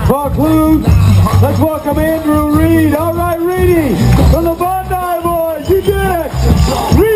concludes. Let's welcome Andrew Reid. All right, Reidy, from the Bondi Boys, you did it!